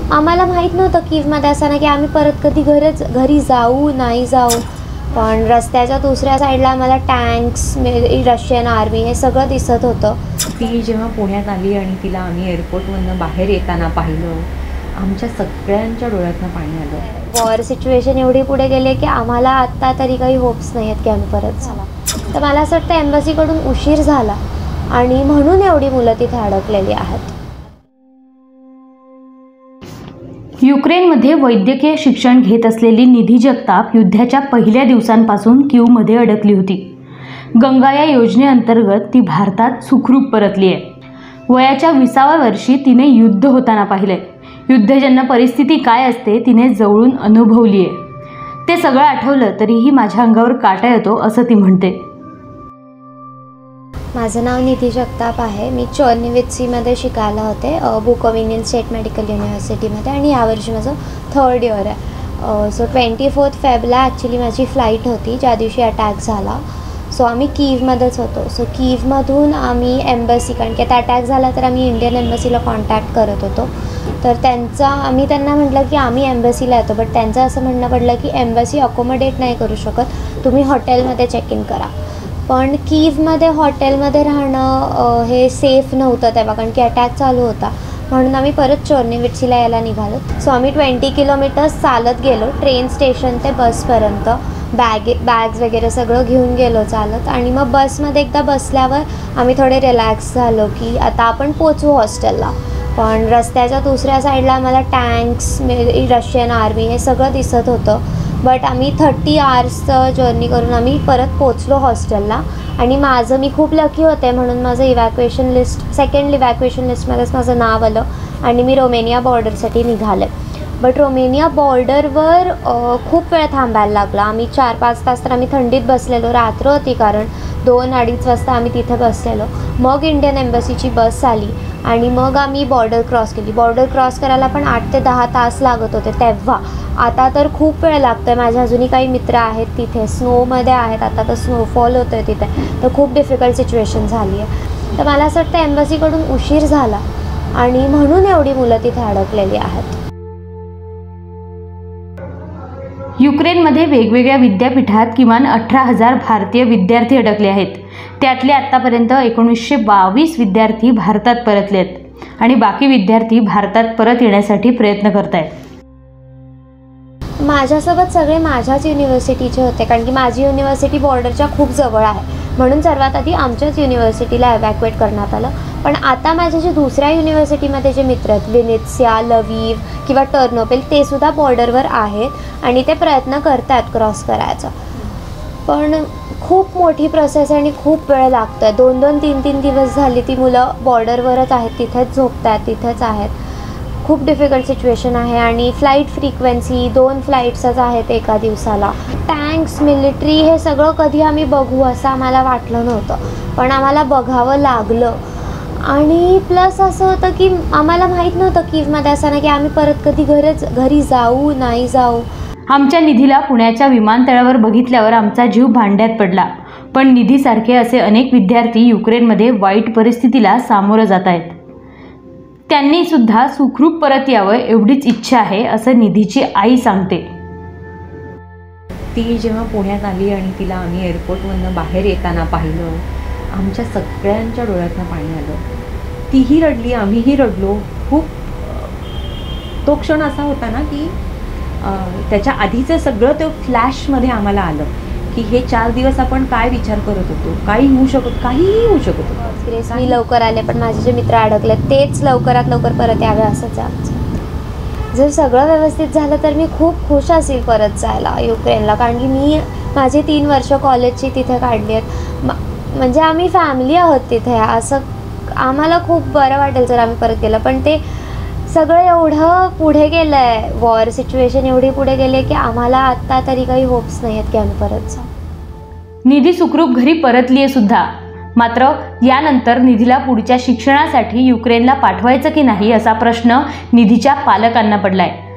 आम्हाला माहीत नव्हतं कीवमध्ये असताना की आम्ही परत कधी घरी जाऊ नाही जाऊ. पण रस्त्याच्या दुसऱ्या साईडला आम्हाला टँक्स, रशियन आर्मी हे सगळं दिसत होतं. ती जेव्हा पुण्यात आली आणि तिला आम्ही एअरपोर्टमधनं बाहेर येताना पाहिलं, आमच्या सगळ्यांच्या डोळ्यातनं पाणी आलं. वॉर सिच्युएशन एवढी पुढे गेले की आम्हाला आत्ता तरी काही होप्स नाही आहेत की आम्ही परत जाऊ. तर मला असं वाटतं एम्बसीकडून उशीर झाला आणि म्हणून एवढी मुलं तिथे अडकलेली आहेत. युक्रेनमध्ये वैद्यकीय शिक्षण घेत असलेली निधी जगताप युद्धाच्या पहिल्या दिवसांपासून कीवमध्ये अडकली होती. गंगा या योजनेअंतर्गत ती भारतात सुखरूप परतली आहे. वयाच्या 20व्या वर्षी तिने युद्ध होताना पाहिलंय. युद्धजन्य परिस्थिती काय असते तिने जवळून अनुभवली आहे. ते सगळं आठवलं तरीही माझ्या अंगावर काटा येतो असं ती म्हणते. माझं नाव निधी जगताप आहे. मी चर्निवित्सीमध्ये शिकायला होते, Bukovinian state medical युनिव्हर्सिटीमध्ये, आणि यावर्षी माझं 3rd इयर आहे. सो 24 फेब्रुवारीला ॲक्च्युली माझी फ्लाईट होती ज्या दिवशी अटॅक झाला. सो आम्ही कीवमध्येच होतो. सो कीवमधून आम्ही एम्बसी, कारण की आता अटॅक झाला तर आम्ही इंडियन एम्बसीला कॉन्टॅक्ट करत होतो. तर आम्ही त्यांना म्हटलं की आम्ही एम्बसीला येतो, बट त्यांचं असं म्हणणं पडलं की एम्बसी अकोमोडेट नाही करू शकत, तुम्ही हॉटेलमध्ये चेक इन करा. पण कीवमध्ये हॉटेलमध्ये राहणं हे सेफ नव्हतं तेव्हा, कारण की अटॅक चालू होता. म्हणून आम्ही परत चर्निवित्सीला यायला निघालो. सो आम्ही 20 किलोमीटर्स चालत गेलो ट्रेन स्टेशन ते बसपर्यंत. बॅग्स वगैरे सगळं घेऊन गेलो चालत, आणि मग बसमध्ये एकदा बसल्यावर आम्ही थोडे रिलॅक्स झालो की आता आपण पोचू हॉस्टेलला. पण रस्त्याच्या दुसऱ्या साईडला आम्हाला टँक्स, रशियन आर्मी हे सगळं दिसत होतं. बट आम्ही 30 आवर्सचं जर्नी करून आम्ही परत पोचलो हॉस्टेलला. आणि मी खूप लकी होते म्हणून माझं सेकंड इव्हॅक्युएशन लिस्टमध्येच माझं नाव आलं आणि मी रोमेनिया बॉर्डरसाठी निघाले. बट रोमेनिया बॉर्डरवर खूप वेळ थांबायला लागला. आम्ही 4-5 तास तर आम्ही थंडीत बसलेलो. रात्र होती कारण 2-2:30 वाजता आम्ही तिथे बसलेलो. मग इंडियन एम्बसीची बस आली आणि मग आम्ही बॉर्डर क्रॉस केली. बॉर्डर क्रॉस करायला पण 8 ते 10 तास लागत होते तेव्हा. आता तर खूप वेळ लागतो आहे. माझे अजूनही काही मित्र आहेत तिथे, स्नोमध्ये आहेत. आता तर स्नोफॉल होतो आहे तिथे, तर खूप डिफिकल्ट सिच्युएशन झाली आहे. तर मला असं वाटतं एम्बसीकडून उशीर झाला आणि म्हणून एवढी मुलं तिथे अडकलेली आहेत. युक्रेनमध्ये वेगवेगळ्या विद्यापीठात किमान 18,000 भारतीय विद्यार्थी अडकले आहेत. त्यातले आत्तापर्यंत 1922 विद्यार्थी भारतात परतले आहेत आणि बाकी विद्यार्थी भारतात परत येण्यासाठी प्रयत्न करत आहेत. माझ्यासोबत सगळे माझ्याच युनिव्हर्सिटीचे होते, कारण की माझी युनिव्हर्सिटी बॉर्डरच्या खूप जवळ आहे. म्हणून सर्वात आधी आमच्याच युनिव्हर्सिटीला एव्हॅक्युएट करण्यात आलं. पण आता माझे जे दुसऱ्या युनिव्हर्सिटीमध्ये जे मित्र आहेत, विनित्स्या, लवीव किंवा टर्नोपिल, ते सुद्धा बॉर्डरवर आहेत आणि ते प्रयत्न करत आहेत क्रॉस करायचा. पण खूप मोठी प्रोसेस आणि खूप वेळ लागतो आहे. 2-2, 3-3 दिवस झाली ती मुलं बॉर्डरवरच आहेत, तिथेच झोपत आहेत, तिथेच आहेत. खूप डिफिकल्ट सिच्युएशन आहे. आणि फ्लाईट फ्रिक्वेन्सी 2 फ्लाईट्सच आहेत एका दिवसाला. टँक्स, मिलिटरी हे सगळं कधी आम्ही बघू असं आम्हाला वाटलं नव्हतं, पण आम्हाला बघावं लागलं. आणि प्लस असं होतं की आम्हाला माहीत नव्हतं कीवमध्ये असताना की आम्ही परत कधी घरी जाऊ नाही जाऊ. आमच्या निधीला पुण्याच्या विमानतळावर बघितल्यावर आमचा जीव भांड्यात पडला. पण निधीसारखे असे अनेक विद्यार्थी युक्रेनमध्ये वाईट परिस्थितीला सामोरं जात आहेत. त्यांनी सुद्धा सुखरूप परत यावं एवढीच इच्छा आहे असं निधीची आई सांगते. ती जेव्हा पुण्यात आली आणि तिला आम्ही एअरपोर्टमधनं बाहेर येताना पाहिलं, आमच्या सगळ्यांच्या डोळ्यातनं पाणी आलं. तीही रडली, आम्हीही रडलो. खूप तो क्षण असा होता ना की त्याच्या आधीचं सगळं ते फ्लॅशमध्ये आम्हाला आलं की हे 4 दिवस आपण काय विचार करत होतो, काहीही होऊ शकत होतं. मी लवकर आले, पण माझे जे मित्र अडकले तेच लवकरात लवकर परत यावे असंच आहे आमचं. जर सगळं व्यवस्थित झालं तर मी खूप खुश असेल परत जायला युक्रेनला, कारण की माझी 3 वर्ष कॉलेजची तिथे काढली आहेत. म्हणजे आम्ही फॅमिली आहोत तिथे. असं आम्हाला खूप बरं वाटेल जर आम्ही परत गेलो. पण ते सगळं एवढं पुढे गेलं आहे, वॉर सिच्युएशन एवढी पुढे गेली की आम्हाला आत्ता तरी काही होप्स नाही आहेत की आम्ही परत जाऊ. निधी सुखरूप घरी परतली आहे सुद्धा. मात्र यानंतर निधीला पुढच्या शिक्षणासाठी युक्रेनला पाठवायचं की नाही असा प्रश्न निधीच्या पालकांना पडलाय.